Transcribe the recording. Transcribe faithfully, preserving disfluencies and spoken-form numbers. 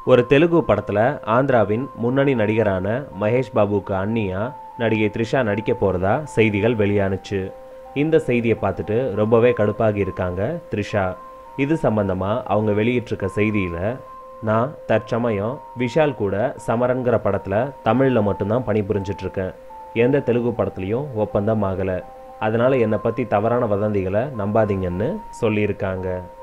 ஒரு தெலுங்கு படத்தில் ஆந்திராவின் முன்னணி நடிகரான மகேஷ் பாபுவுக்கு அண்ணியா நடிகை த்ரிஷா நடிக்க போகிறதா செய்திகள் வெளியானுச்சு. இந்த செய்தியை பார்த்துட்டு ரொம்பவே கடுப்பாகி இருக்காங்க த்ரிஷா. இது சம்பந்தமாக அவங்க வெளியிட்டிருக்க செய்தியில், நான் தற்சமயம் விஷால் கூட சமரன்கிற படத்தில் தமிழில் மட்டும்தான் பணிபுரிஞ்சிட்ருக்கேன். எந்த தெலுங்கு படத்துலையும் ஒப்பந்தம் ஆகலை. அதனால் என்னை பற்றி தவறான வதந்திகளை நம்பாதீங்கன்னு சொல்லியிருக்காங்க.